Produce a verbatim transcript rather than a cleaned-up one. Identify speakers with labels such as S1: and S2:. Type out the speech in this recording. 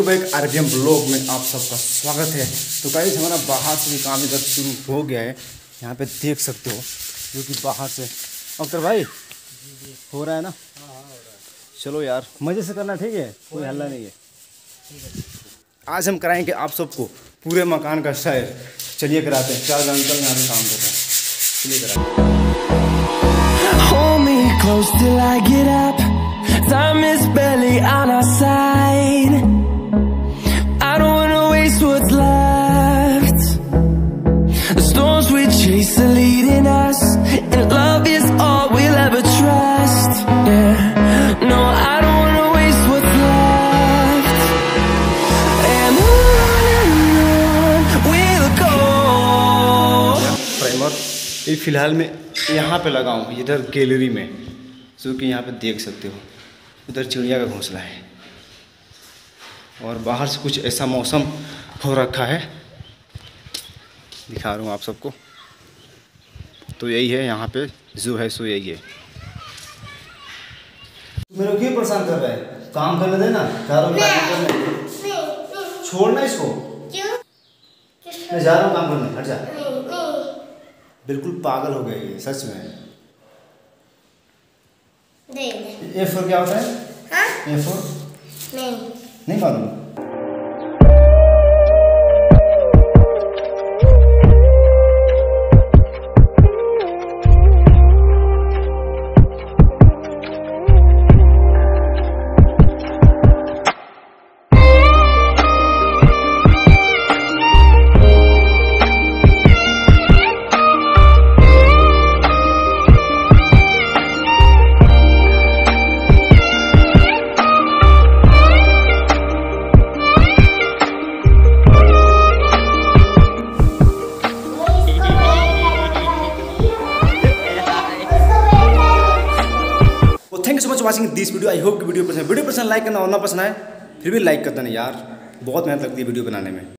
S1: सुबह एक Arabian blog में आप सबका स्वागत है। तो गाइस हमारा बाहर से भी काम इधर शुरू हो गया है, यहाँ पे देख सकते हो, जो कि बाहर से अख्तर भाई हो रहा है ना। चलो यार मज़े से करना, ठीक है, कोई हल्ला नहीं है। आज हम कराएंगे आप सबको पूरे मकान का सैर। चलिए कराते हैं। चार अंकल यहाँ पे काम कर रहे हैं, चलिए कराते हैं।
S2: Hold me close till I get up. Time is barely on our side. I don't wanna waste what's left. The storms we chase are leading us, and love is all we'll ever trust. Yeah, no, I don't wanna waste what's left. And on and on we'll go.
S1: Primer ये फिलहाल मैं यहाँ पे लगाऊँ, इधर gallery में, जो कि यहाँ पे देख सकते हो, उधर चिड़िया का घोंसला है और बाहर से कुछ ऐसा मौसम हो रखा है, दिखा रहा हूँ आप सबको। तो यही है यहाँ पे जो है सो यही है। मेरे को क्यों परेशान कर रहा है? काम करने देना, चारों काम करने। छोड़ना इसको। क्यों? मैं जा रहा हूँ काम करने, हट जा। बिल्कुल पागल हो गई है सच में। दे दे। ए फोर क्या होता है? हाँ? A four? नहीं। नहीं मालूम। Thank you so much watching this video. I hope कि वीडियो पसंद वीडियो पसंद लाइक करना और ना पसंद आए फिर भी लाइक कर देना यार, बहुत मेहनत लगती है वीडियो बनाने में।